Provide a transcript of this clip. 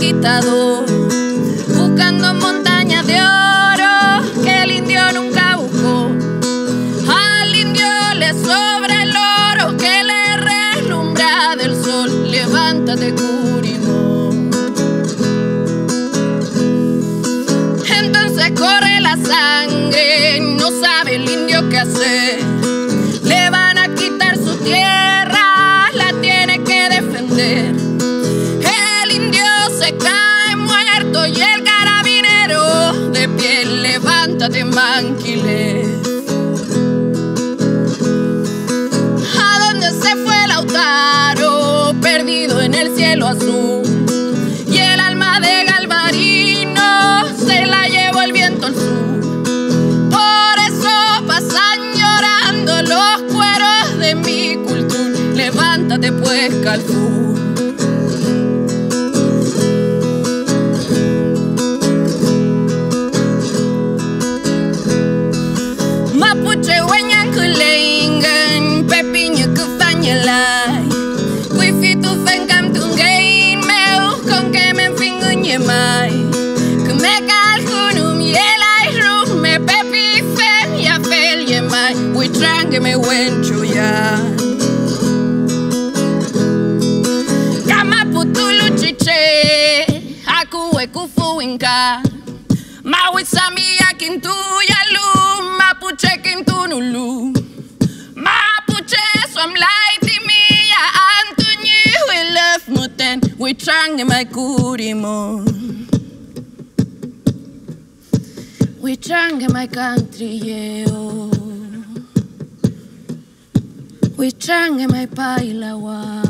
conquistador, buscando montañas de oro que el indio nunca buscó. Al indio le sobra el oro que le reslumbra del sol. Levántate, Curimó. Entonces corre la sangre, no sabe el indio qué hacer. Le van a quitar su tierra, la tiene que defender. El indio se cae muerto y el carabinero de pie. Levántate, Manquilé. ¿A dónde se fue Lautaro? Perdido en el cielo azul. Y el alma de Galvarino se la llevó el viento al sur. Por eso pasan llorando los cueros de mi cultura. Levántate pues, Calfú. Mapuche wenyan kulengan pepiño kufanyalai. Wifitu fenkam tungain meu con que me finguñe mai. Que me calcunum yelai rum me pepi fen ya fel yemai. Witrange me wenchu ya. Kamaputulu chiche aku ekufu inka. Mawisamiya kintu yalu Mapuche kintu nulu. Mapuche swam laiti miya Antunyi we love muten. We trang my Curimó. We trang my country yeo. We trang my Pailawa.